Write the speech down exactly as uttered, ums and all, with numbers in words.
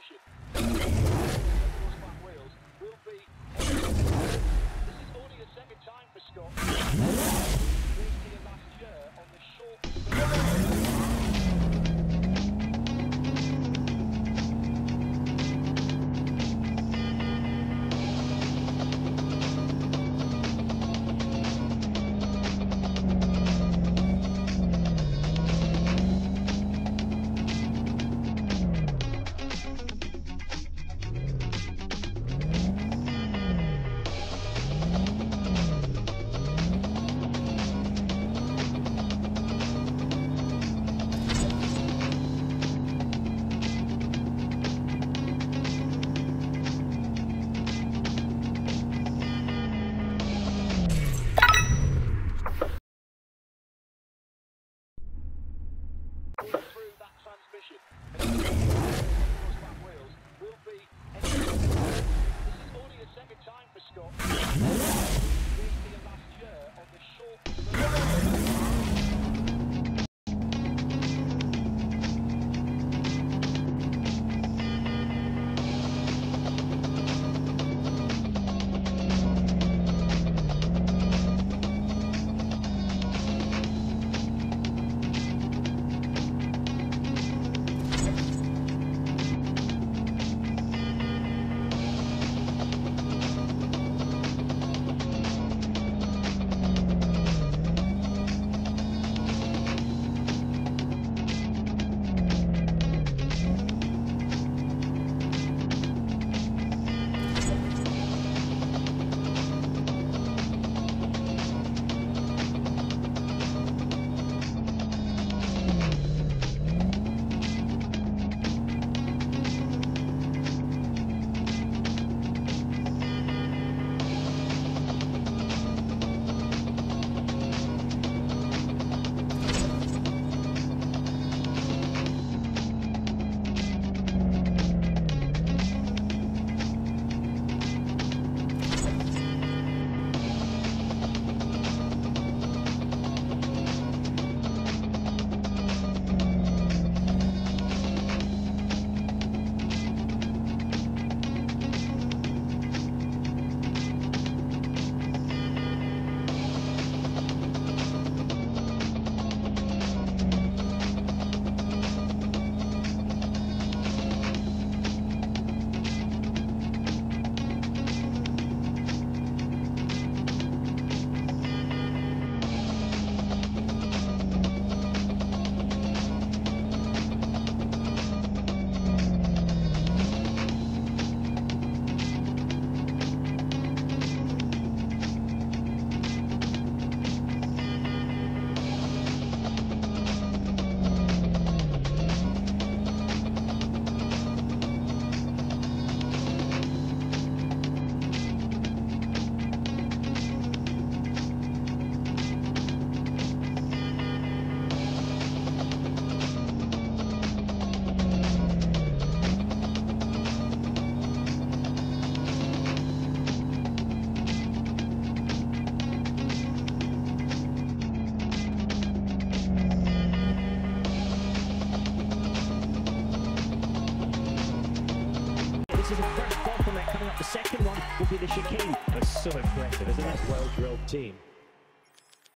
transmission. Those back wheels will be... This is only a second time for Scott. Raced here last year on the short... through that transmission. Those back wheels will be... This is only a second time for Scott. Raced here last year on the short... This is the first compliment coming up. The second one will be the chicane. That's so impressive, isn't it? Well-drilled team.